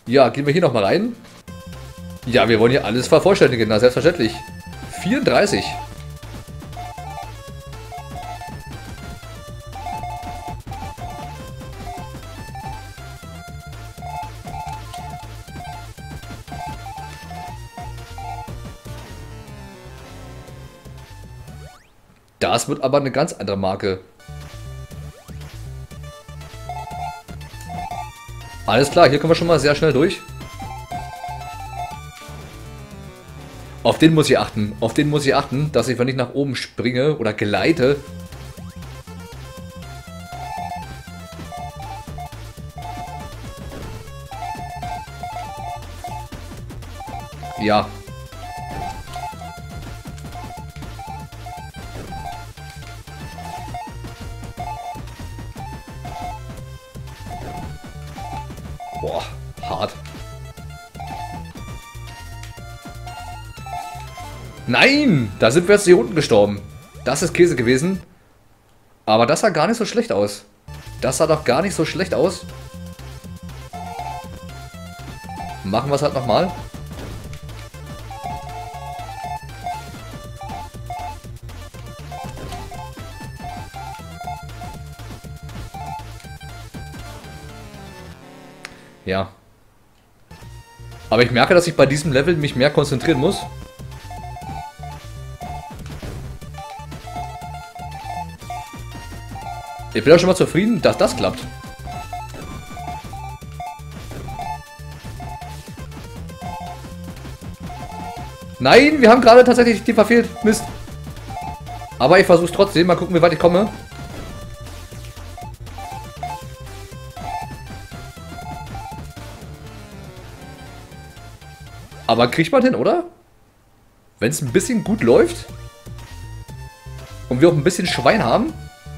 Ja, gehen wir hier nochmal rein. Ja, wir wollen hier alles vervollständigen, na selbstverständlich. 34. Das wird aber eine ganz andere Marke. Alles klar, hier kommen wir schon mal sehr schnell durch. Auf den muss ich achten. Auf den muss ich achten, dass ich, wenn ich nach oben springe oder gleite, ja. Boah, hart. Nein! Da sind wir jetzt hier unten gestorben. Das ist Käse gewesen. Aber das sah gar nicht so schlecht aus. Das sah doch gar nicht so schlecht aus. Machen wir es halt nochmal. Ja. Aber ich merke, dass ich bei diesem Level mich mehr konzentrieren muss. Ich bin auch schon mal zufrieden, dass das klappt. Nein, wir haben gerade tatsächlich die verfehlt. Mist. Aber ich versuche es trotzdem. Mal gucken, wie weit ich komme. Aber kriegt man hin, oder? Wenn es ein bisschen gut läuft und wir auch ein bisschen Schwein haben.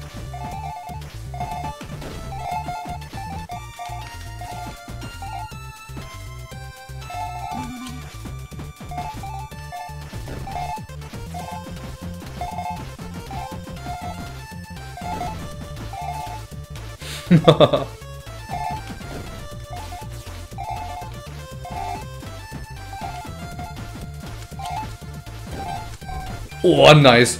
Oh, nice.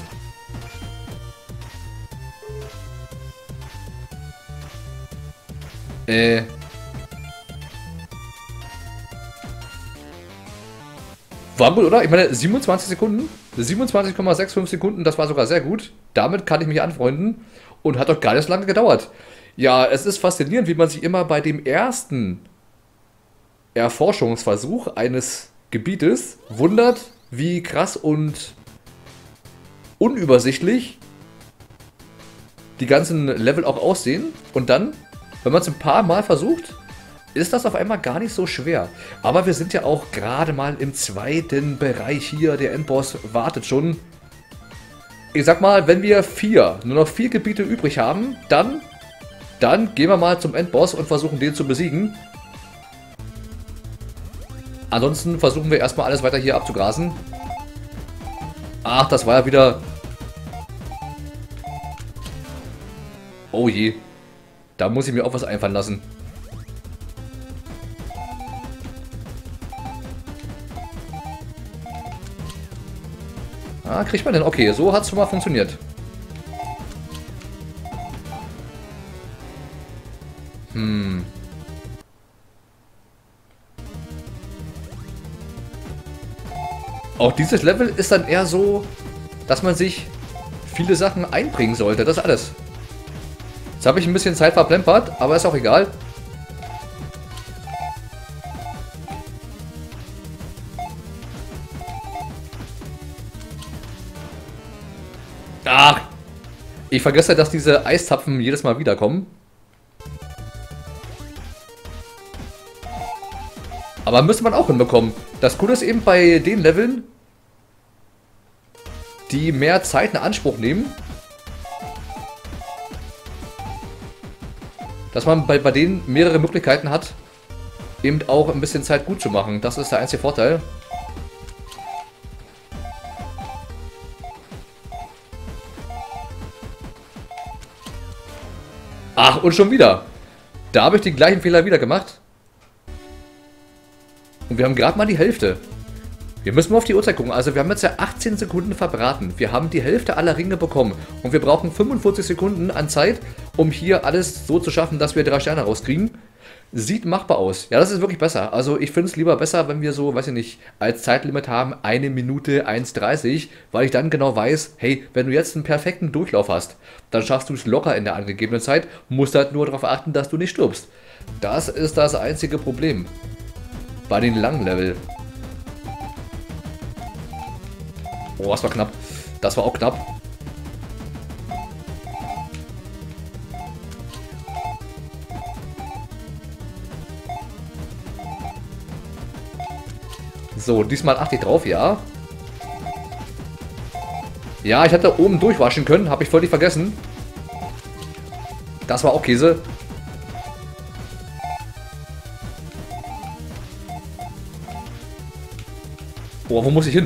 War gut, oder? Ich meine, 27 Sekunden. 27,65 Sekunden, das war sogar sehr gut. Damit kann ich mich anfreunden. Und hat doch gar nicht so lange gedauert. Ja, es ist faszinierend, wie man sich immer bei dem ersten Erforschungsversuch eines Gebietes wundert, wie krass und unübersichtlich die ganzen Level auch aussehen. Und dann, wenn man es ein paar Mal versucht, ist das auf einmal gar nicht so schwer. Aber wir sind ja auch gerade mal im zweiten Bereich hier. Der Endboss wartet schon. Ich sag mal, wenn wir nur noch 4 Gebiete übrig haben, dann gehen wir mal zum Endboss und versuchen den zu besiegen. Ansonsten versuchen wir erstmal alles weiter hier abzugrasen. Ach, das war ja wieder... Oh je. Da muss ich mir auch was einfallen lassen. Ah, kriegt man denn? Okay, so hat es schon mal funktioniert. Auch dieses Level ist dann eher so, dass man sich viele Sachen einbringen sollte. Das ist alles. Jetzt habe ich ein bisschen Zeit verplempert, aber ist auch egal. Ach, ich vergesse, dass diese Eiszapfen jedes Mal wiederkommen. Aber müsste man auch hinbekommen. Das Coole ist eben bei den Leveln, die mehr Zeit in Anspruch nehmen, dass man bei denen mehrere Möglichkeiten hat, eben auch ein bisschen Zeit gut zu machen. Das ist der einzige Vorteil. Ach, und schon wieder. Da habe ich den gleichen Fehler wieder gemacht. Und wir haben gerade mal die Hälfte. Wir müssen mal auf die Uhrzeit gucken. Also wir haben jetzt ja 18 Sekunden verbraten. Wir haben die Hälfte aller Ringe bekommen. Und wir brauchen 45 Sekunden an Zeit, um hier alles so zu schaffen, dass wir 3 Sterne rauskriegen. Sieht machbar aus. Ja, das ist wirklich besser. Also ich finde es lieber besser, wenn wir so, weiß ich nicht, als Zeitlimit haben 1 Minute 1,30, weil ich dann genau weiß, hey, wenn du jetzt einen perfekten Durchlauf hast, dann schaffst du es locker in der angegebenen Zeit, musst halt nur darauf achten, dass du nicht stirbst. Das ist das einzige Problem. Bei den langen Level. Oh, das war knapp. Das war auch knapp. So, diesmal achte ich drauf, ja. Ja, ich hätte oben durchwaschen können, habe ich völlig vergessen. Das war auch Käse. Oh, wo muss ich hin?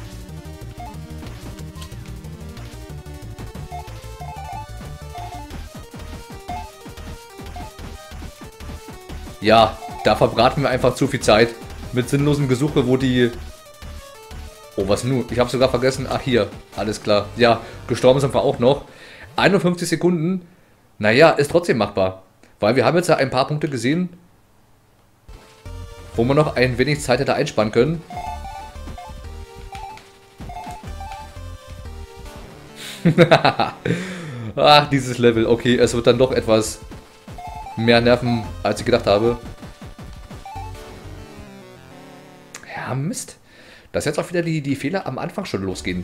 Ja, da verbraten wir einfach zu viel Zeit. Mit sinnlosem Gesuche, wo die... Oh, was nun? Ich habe sogar vergessen. Ach, hier. Alles klar. Ja, gestorben sind wir auch noch. 51 Sekunden. Naja, ist trotzdem machbar. Weil wir haben jetzt ja ein paar Punkte gesehen, wo man noch ein wenig Zeit hätte einspannen können. Ach, dieses Level. Okay, es wird dann doch etwas mehr nerven, als ich gedacht habe. Ja, Mist. Dass jetzt auch wieder die Fehler am Anfang schon losgehen.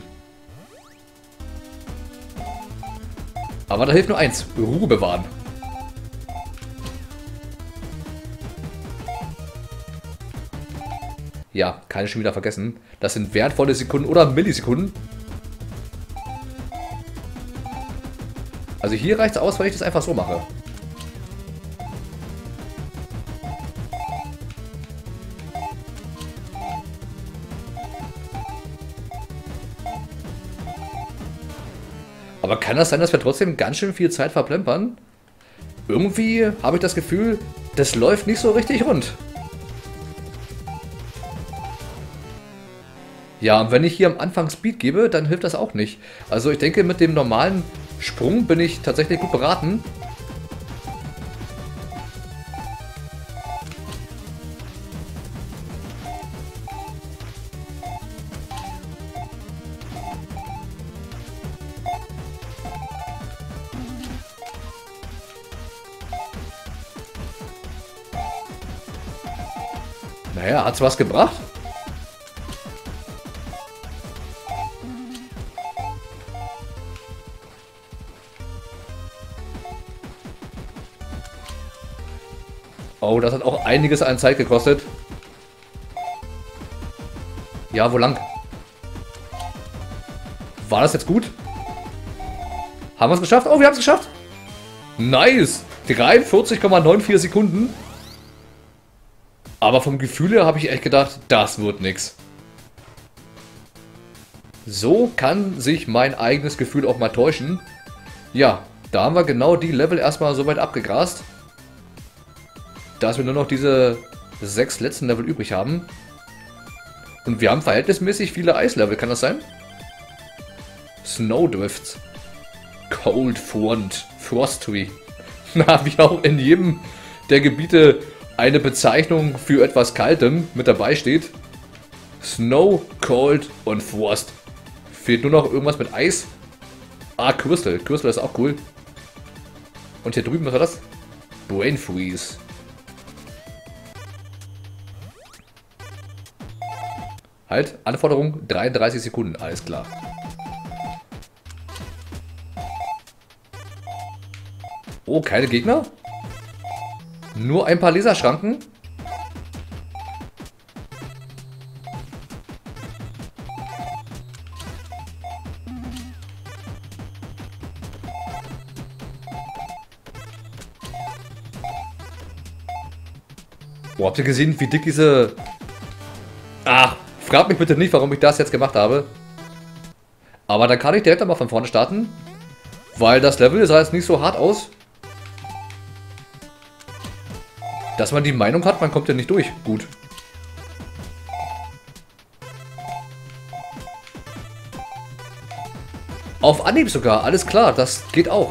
Aber da hilft nur eins. Ruhe bewahren. Ja, kann ich schon wieder vergessen. Das sind wertvolle Sekunden oder Millisekunden. Also hier reicht es aus, weil ich das einfach so mache. Aber kann das sein, dass wir trotzdem ganz schön viel Zeit verplempern? Irgendwie habe ich das Gefühl, das läuft nicht so richtig rund. Ja, und wenn ich hier am Anfang Speed gebe, dann hilft das auch nicht. Also ich denke, mit dem normalen Sprung bin ich tatsächlich gut beraten. Naja, hat's was gebracht? Oh, das hat auch einiges an Zeit gekostet. Ja, wo lang? War das jetzt gut? Haben wir es geschafft? Oh, wir haben es geschafft! Nice! 43,94 Sekunden. Aber vom Gefühl her habe ich echt gedacht, das wird nix. So kann sich mein eigenes Gefühl auch mal täuschen. Ja, da haben wir genau die Level erstmal so weit abgegrast, dass wir nur noch diese 6 letzten Level übrig haben. Und wir haben verhältnismäßig viele Eislevel, kann das sein? Snowdrifts. Cold Front. Frostry. Na, wie auch in jedem der Gebiete eine Bezeichnung für etwas Kaltem mit dabei steht. Snow, Cold und Frost. Fehlt nur noch irgendwas mit Eis. Ah, Crystal. Crystal ist auch cool. Und hier drüben, was war das? Brain Freeze. Halt, Anforderung 33 Sekunden, alles klar. Oh, keine Gegner? Nur ein paar Laserschranken? Oh, habt ihr gesehen, wie dick diese... Ach, fragt mich bitte nicht, warum ich das jetzt gemacht habe. Aber dann kann ich direkt einmal von vorne starten. Weil das Level sah jetzt nicht so hart aus. Dass man die Meinung hat, man kommt ja nicht durch. Gut. Anhieb sogar. Alles klar, das geht auch.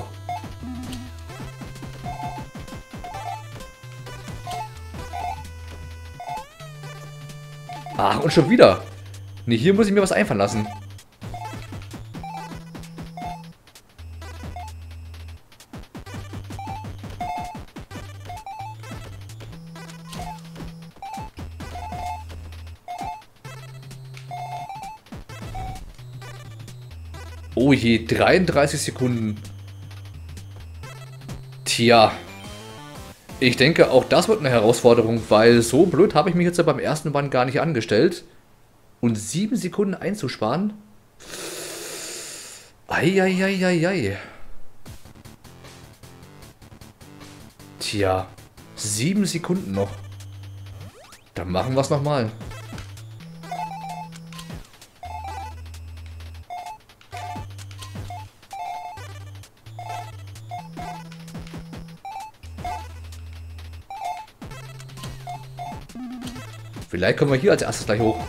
Ach, und schon wieder. Ne, hier muss ich mir was einfallen lassen. Oh je, 33 Sekunden. Tja. Ich denke, auch das wird eine Herausforderung, weil so blöd habe ich mich jetzt ja beim ersten Band gar nicht angestellt. Und 7 Sekunden einzusparen? Eieieiei. Tja, 7 Sekunden noch. Dann machen wir es nochmal. Vielleicht kommen wir hier als erstes gleich hoch.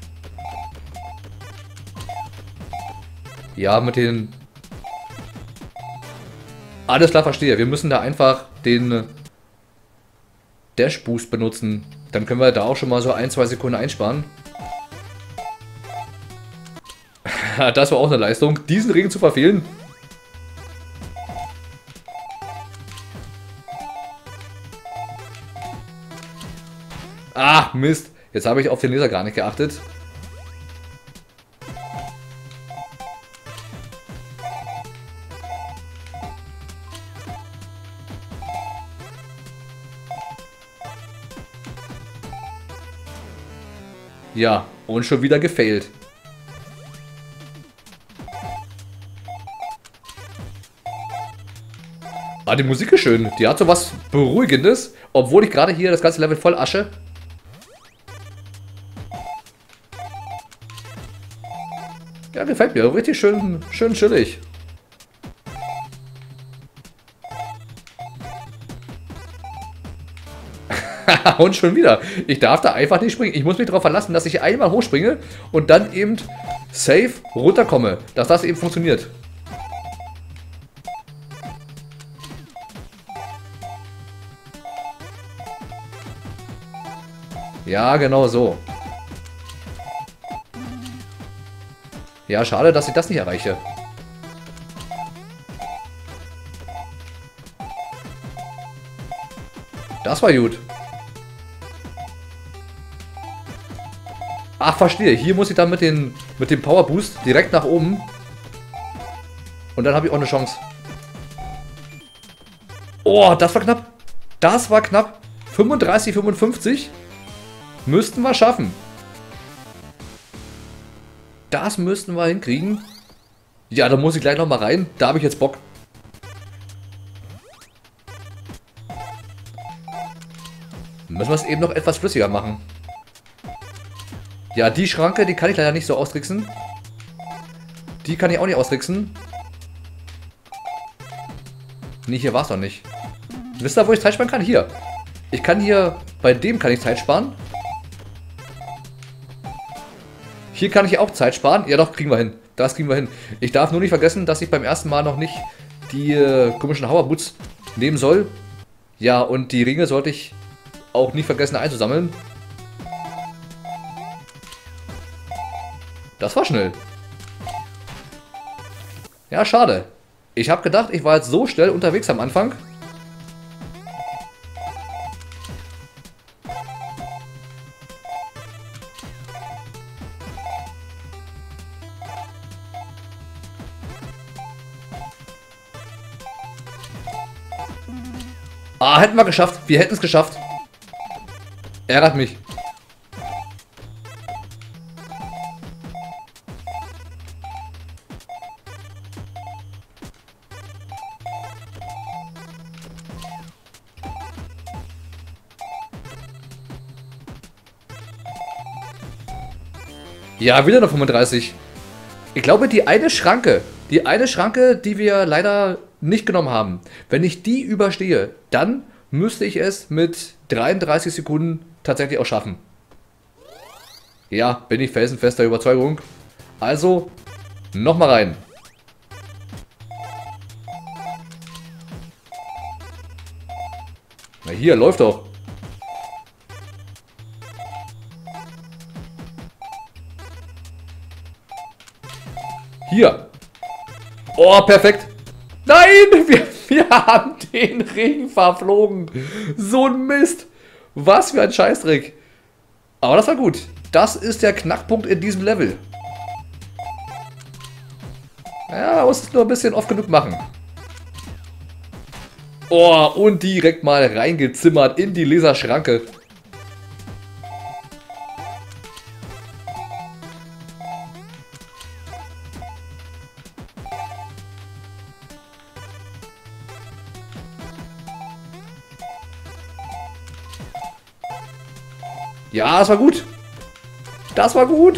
Ja, mit den... Alles klar, verstehe. Wir müssen da einfach den Dash Boost benutzen. Dann können wir da auch schon mal so 1-2 Sekunden einsparen. Das war auch eine Leistung, diesen Regen zu verfehlen. Ah, Mist. Jetzt habe ich auf den Laser gar nicht geachtet. Ja, und schon wieder gefailt. Ah, die Musik ist schön. Die hat so was Beruhigendes. Obwohl ich gerade hier das ganze Level voll Asche. Ja, gefällt mir. Richtig schön, schön chillig. Und schon wieder. Ich darf da einfach nicht springen. Ich muss mich darauf verlassen, dass ich einmal hochspringe und dann eben safe runterkomme. Dass das eben funktioniert. Ja, genau so. Ja, schade, dass ich das nicht erreiche. Das war gut. Ach, verstehe. Hier muss ich dann mit dem Power Boost direkt nach oben. Und dann habe ich auch eine Chance. Oh, das war knapp. Das war knapp. 35, 55. Müssten wir schaffen. Das müssten wir hinkriegen. Ja, da muss ich gleich nochmal rein. Da habe ich jetzt Bock. Müssen wir es eben noch etwas flüssiger machen. Ja, die Schranke, die kann ich leider nicht so austricksen. Die kann ich auch nicht austricksen. Nee, hier war es noch nicht. Wisst ihr, wo ich Zeit sparen kann? Hier. Ich kann hier, bei dem kann ich Zeit sparen. Hier kann ich auch Zeit sparen. Ja doch, kriegen wir hin. Das kriegen wir hin. Ich darf nur nicht vergessen, dass ich beim ersten Mal noch nicht die komischen Hoverboots nehmen soll. Ja, und die Ringe sollte ich auch nicht vergessen einzusammeln. Das war schnell. Ja, schade. Ich habe gedacht, ich war jetzt so schnell unterwegs am Anfang. Ah, hätten wir geschafft. Wir hätten es geschafft. Ärgert mich. Ja, wieder noch 35. Ich glaube, die eine Schranke, die wir leider nicht genommen haben, wenn ich die überstehe, dann müsste ich es mit 33 Sekunden tatsächlich auch schaffen. Ja, bin ich felsenfester Überzeugung. Also, nochmal rein. Na hier, läuft doch. Hier. Oh, perfekt. Nein, wir haben den Ring verflogen. So ein Mist. Was für ein Scheißdreck. Aber das war gut. Das ist der Knackpunkt in diesem Level. Ja, man muss es nur ein bisschen oft genug machen. Oh, und direkt mal reingezimmert in die Laserschranke. Ja, das war gut. Das war gut.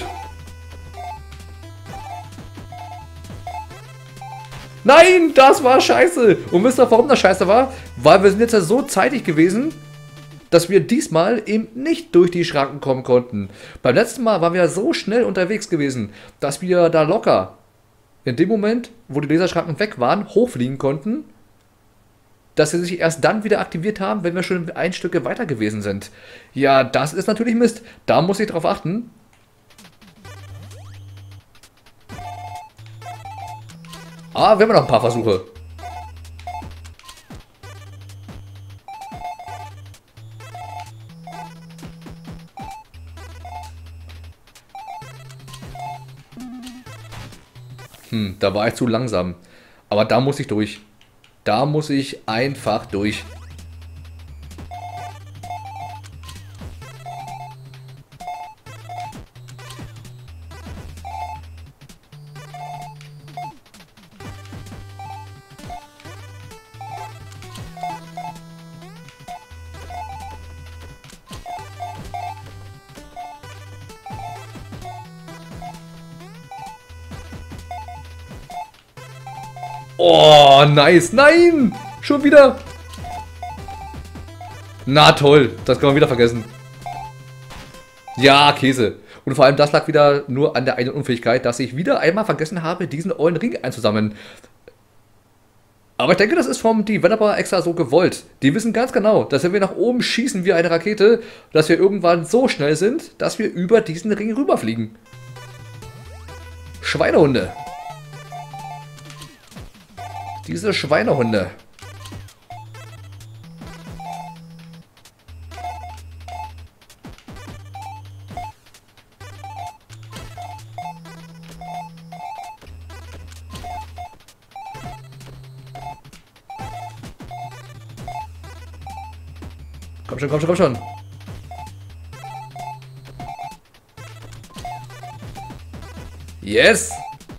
Nein, das war scheiße. Und wisst ihr, warum das scheiße war? Weil wir sind jetzt ja so zeitig gewesen, dass wir diesmal eben nicht durch die Schranken kommen konnten. Beim letzten Mal waren wir so schnell unterwegs gewesen, dass wir da locker in dem Moment, wo die Laserschranken weg waren, hochfliegen konnten, dass sie sich erst dann wieder aktiviert haben, wenn wir schon ein Stück weiter gewesen sind. Ja, das ist natürlich Mist. Da muss ich drauf achten. Ah, wir haben noch ein paar Versuche. Da war ich zu langsam. Aber da muss ich durch. Da muss ich einfach durch. Oh, nice. Nein! Schon wieder. Na toll. Das kann man wieder vergessen. Ja, Käse. Und vor allem das lag wieder nur an der einen Unfähigkeit, dass ich wieder einmal vergessen habe, diesen ollen Ring einzusammeln. Aber ich denke, das ist vom Developer extra so gewollt. Die wissen ganz genau, dass wenn wir nach oben schießen wie eine Rakete, dass wir irgendwann so schnell sind, dass wir über diesen Ring rüberfliegen. Schweinehunde. Diese Schweinehunde. Komm schon, komm schon, komm schon. Yes!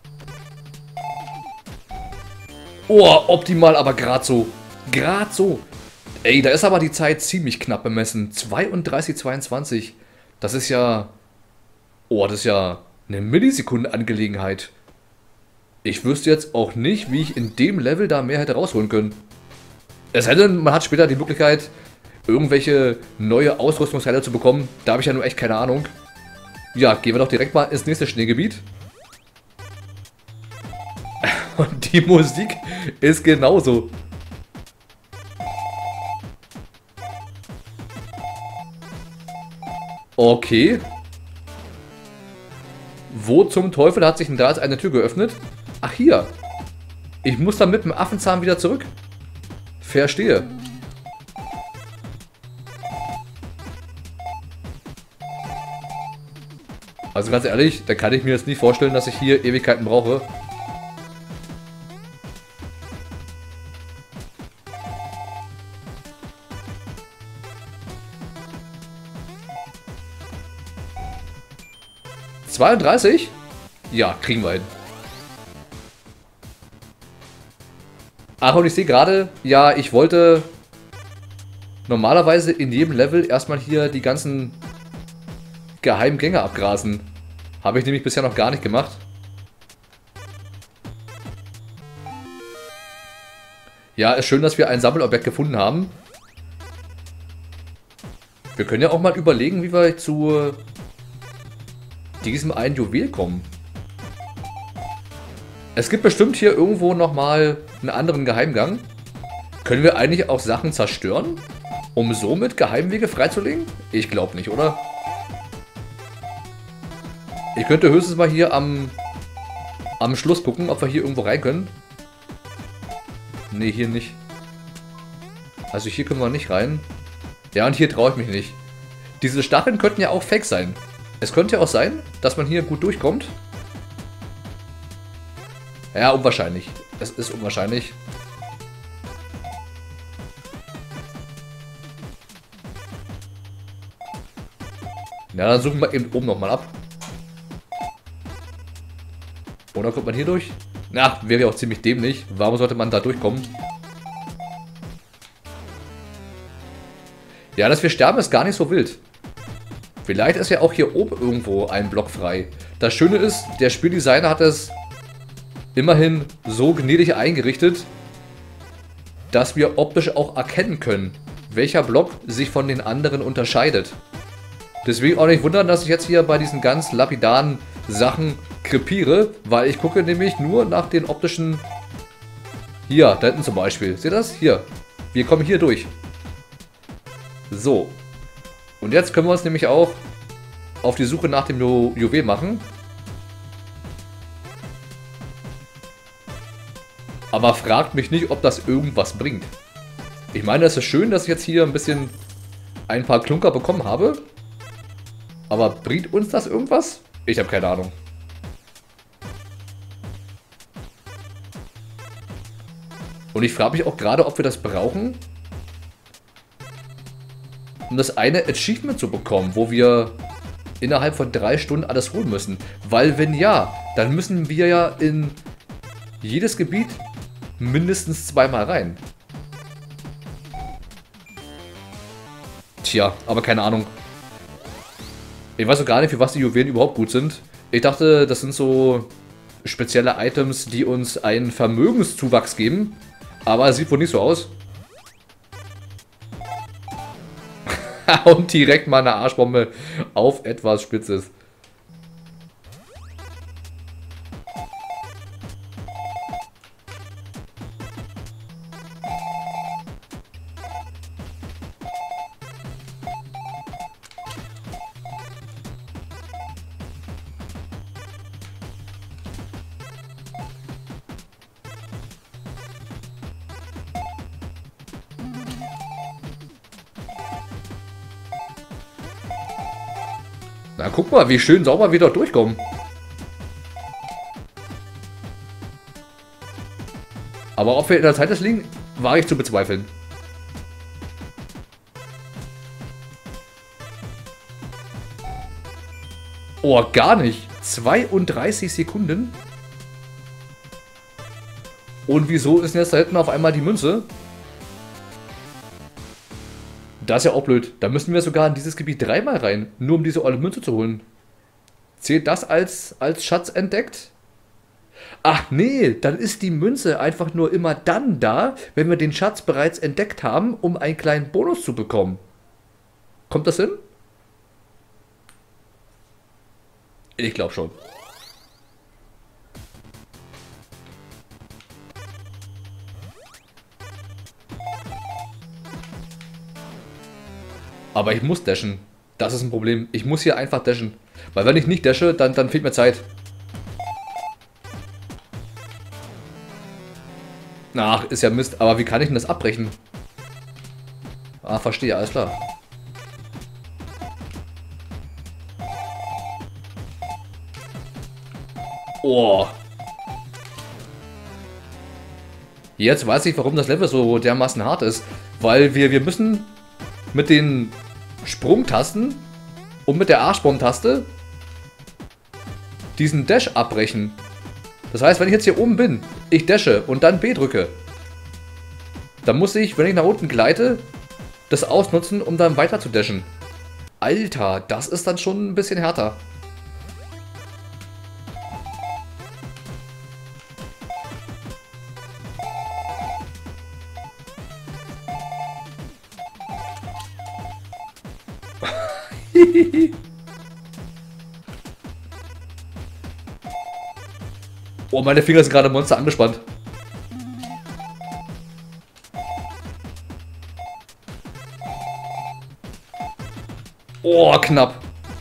Oh, optimal, aber gerade so. Gerade so. Ey, da ist aber die Zeit ziemlich knapp bemessen. 32:22. Das ist ja... Oh, das ist ja eine Millisekundenangelegenheit. Ich wüsste jetzt auch nicht, wie ich in dem Level da mehr hätte rausholen können. Es sei denn, man hat später die Möglichkeit, irgendwelche neue Ausrüstungsteile zu bekommen. Da habe ich ja nur echt keine Ahnung. Ja, gehen wir doch direkt mal ins nächste Schneegebiet. Und die Musik ist genauso. Okay. Wo zum Teufel hat sich denn da jetzt eine Tür geöffnet? Ach, hier. Ich muss dann mit dem Affenzahn wieder zurück. Verstehe. Also ganz ehrlich, da kann ich mir jetzt nicht vorstellen, dass ich hier Ewigkeiten brauche. ...32? Ja, kriegen wir hin. Ach, und ich sehe gerade, ja, ich wollte normalerweise in jedem Level erstmal hier die ganzen geheimen Gänge abgrasen. Habe ich nämlich bisher noch gar nicht gemacht. Ja, ist schön, dass wir ein Sammelobjekt gefunden haben. Wir können ja auch mal überlegen, wie wir zu diesem einen Juwel kommen. Es gibt bestimmt hier irgendwo nochmal einen anderen Geheimgang. Können wir eigentlich auch Sachen zerstören? Um somit Geheimwege freizulegen? Ich glaube nicht, oder? Ich könnte höchstens mal hier am Schluss gucken, ob wir hier irgendwo rein können. Ne, hier nicht. Also hier können wir nicht rein. Ja, und hier traue ich mich nicht. Diese Stacheln könnten ja auch fake sein. Es könnte ja auch sein, dass man hier gut durchkommt. Ja, unwahrscheinlich. Es ist unwahrscheinlich. Ja, dann suchen wir eben oben nochmal ab. Oder kommt man hier durch? Na, wäre ja auch ziemlich dämlich. Warum sollte man da durchkommen? Ja, dass wir sterben, ist gar nicht so wild. Vielleicht ist ja auch hier oben irgendwo ein Block frei. Das Schöne ist, der Spieldesigner hat es immerhin so gnädig eingerichtet, dass wir optisch auch erkennen können, welcher Block sich von den anderen unterscheidet. Deswegen auch nicht wundern, dass ich jetzt hier bei diesen ganz lapidaren Sachen krepiere, weil ich gucke nämlich nur nach den optischen... Hier, da hinten zum Beispiel. Seht ihr das? Hier. Wir kommen hier durch. So. Und jetzt können wir uns nämlich auch auf die Suche nach dem Juwel machen. Aber fragt mich nicht, ob das irgendwas bringt. Ich meine, es ist schön, dass ich jetzt hier ein paar Klunker bekommen habe. Aber bringt uns das irgendwas? Ich habe keine Ahnung. Und ich frage mich auch gerade, ob wir das brauchen, um das eine Achievement zu bekommen, wo wir innerhalb von 3 Stunden alles holen müssen. Weil wenn ja, dann müssen wir ja in jedes Gebiet mindestens 2-mal rein. Tja, aber keine Ahnung. Ich weiß auch gar nicht, für was die Juwelen überhaupt gut sind. Ich dachte, das sind so spezielle Items, die uns einen Vermögenszuwachs geben. Aber es sieht wohl nicht so aus. Und direkt mal eine Arschbombe auf etwas Spitzes. Na, guck mal, wie schön sauber wir dort durchkommen. Aber ob wir in der Zeit das liegen, wage ich zu bezweifeln. Oh, gar nicht. 32 Sekunden. Und wieso ist denn jetzt da hinten auf einmal die Münze? Das ist ja auch blöd. Da müssen wir sogar in dieses Gebiet 3-mal rein, nur um diese olle Münze zu holen. Zählt das als Schatz entdeckt? Ach nee, dann ist die Münze einfach nur immer dann da, wenn wir den Schatz bereits entdeckt haben, um einen kleinen Bonus zu bekommen. Kommt das hin? Ich glaube schon. Aber ich muss dashen. Das ist ein Problem. Ich muss hier einfach dashen. Weil wenn ich nicht dashe, dann fehlt mir Zeit. Ach, ist ja Mist. Aber wie kann ich denn das abbrechen? Ah, verstehe. Alles klar. Oh. Jetzt weiß ich, warum das Level so dermaßen hart ist. Weil wir müssen mit den Sprungtasten und mit der A-Sprung-Taste diesen Dash abbrechen. Das heißt, wenn ich jetzt hier oben bin, ich dashe und dann B drücke, dann muss ich, wenn ich nach unten gleite, das ausnutzen, um dann weiter zu dashen. Alter, das ist dann schon ein bisschen härter. Oh, meine Finger sind gerade Monster angespannt. Oh, knapp.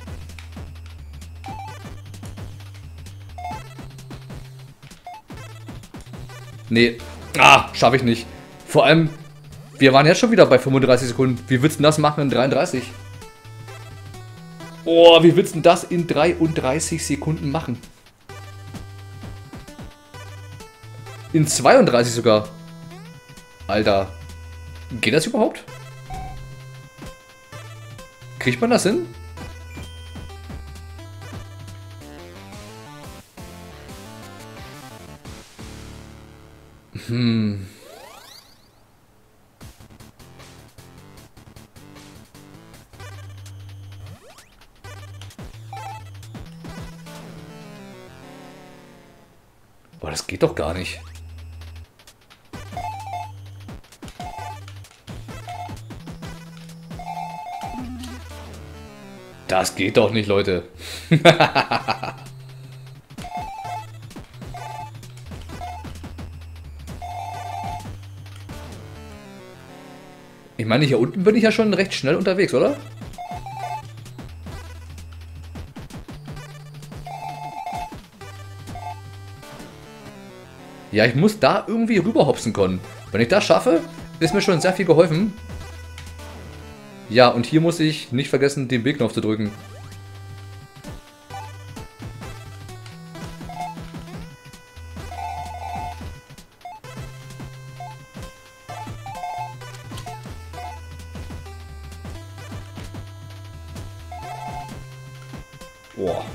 Nee. Ah, schaffe ich nicht. Vor allem, wir waren jetzt schon wieder bei 35 Sekunden. Wie willst du das machen in 33? Oh, wie willst du das in 33 Sekunden machen? In 32 sogar. Alter. Geht das überhaupt? Kriegt man das hin? Boah, das geht doch gar nicht. Das geht doch nicht, Leute. Ich meine, hier unten bin ich ja schon recht schnell unterwegs, oder? Ja, ich muss da irgendwie rüberhopsen können. Wenn ich das schaffe, ist mir schon sehr viel geholfen. Ja, und hier muss ich nicht vergessen, den B-Knopf zu drücken. Boah.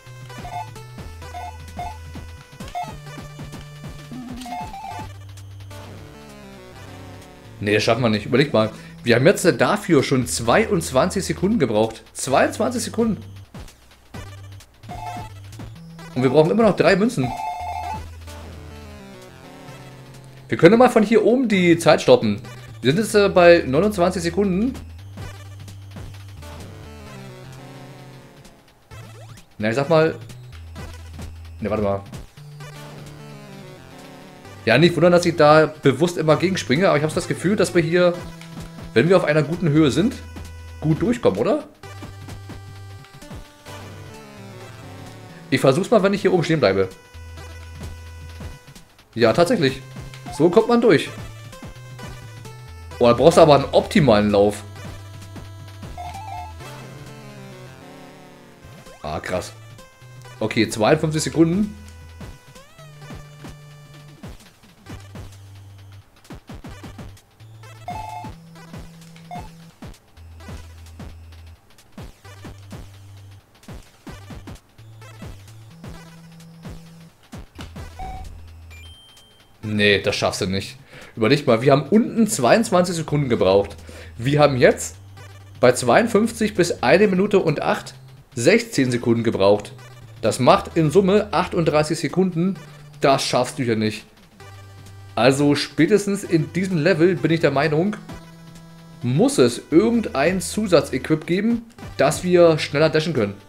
Nee, das schaffen wir nicht. Überleg mal. Wir haben jetzt dafür schon 22 Sekunden gebraucht. 22 Sekunden. Und wir brauchen immer noch 3 Münzen. Wir können mal von hier oben die Zeit stoppen. Wir sind jetzt bei 29 Sekunden. Na, ich sag mal... Ne, warte mal. Ja, nicht wundern, dass ich da bewusst immer gegenspringe, aber ich habe das Gefühl, dass wir hier, wenn wir auf einer guten Höhe sind, gut durchkommen, oder? Ich versuch's mal, wenn ich hier oben stehen bleibe. Ja, tatsächlich. So kommt man durch. Oh, da brauchst du aber einen optimalen Lauf. Ah, krass. Okay, 52 Sekunden. Nee, das schaffst du nicht. Überleg mal, wir haben unten 22 Sekunden gebraucht. Wir haben jetzt bei 52 bis 1 Minute und 8 16 Sekunden gebraucht. Das macht in Summe 38 Sekunden. Das schaffst du ja nicht. Also spätestens in diesem Level bin ich der Meinung, muss es irgendein Zusatzequip geben, dass wir schneller dashen können.